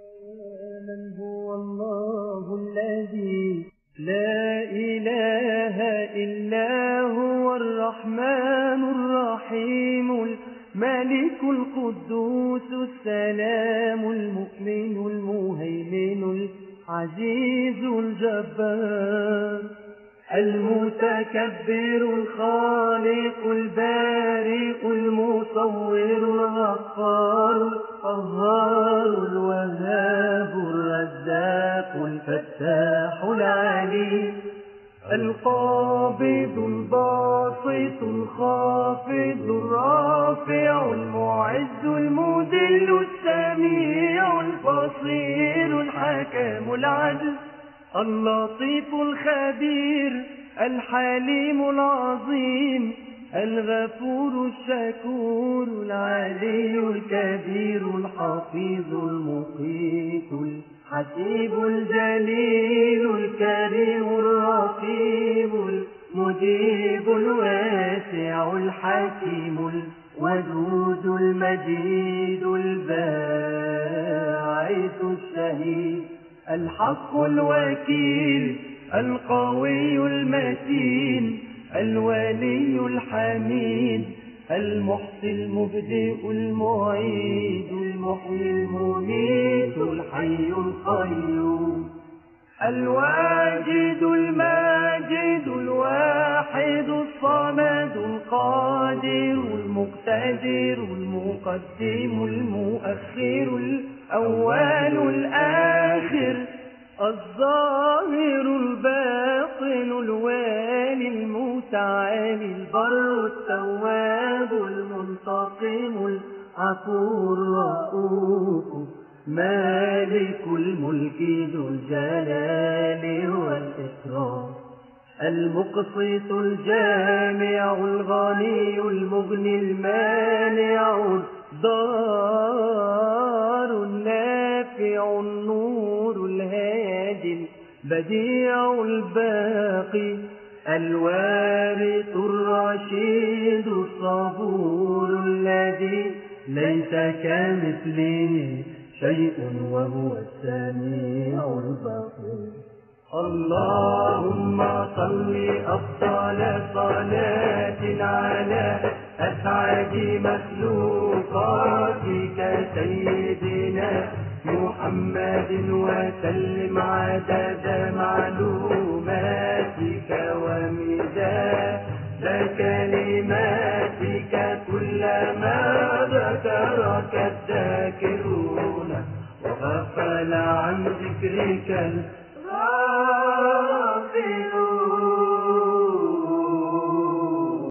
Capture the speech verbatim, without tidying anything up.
من هو الله الذي لا إله إلا هو الرحمن الرحيم الملك القدوس السلام المؤمن المهيمن العزيز الجبار المتكبر الخالق البارئ المصور الغفار القهار الوهاب الرزاق الفتاح العليم القابض الباسط الخافض الرافع المعز المذل السميع البصير الحكم العدل اللطيف الخبير الحليم العظيم الغفور الشكور العلي الكبير الحفيظ المقيت الحسيب الجليل الكريم الرقيب المجيب الواسع الحكيم الودود المجيد الباعث الشهيد الحق الوكيل القوي المتين الولي الحميد المحصي المبدئ المعيد المحيي المميت الحي القيوم الواجد الماجد الواحد الصمد القادر المقتدر المقدم المؤخر الأول الآخر الظاهر الباطن الوالي المتعالي البر التواب المنتقم العفو الرؤوف مالك الملك ذو الجلال والإكرام المقسط الجامع الغني المغني المانع الضار النافع النور الهادي البديع الباقي الوارث الرشيد الصبور الذي ليس كمثله شيء وهو السميع البصير اللهم صل أفضل صلاة على أسعد مخلوقاتك سيدنا محمد وسلم عدد معلوماتك ومداد كلماتك كلما ذكرك الذاكرون وغفل عن ذكرك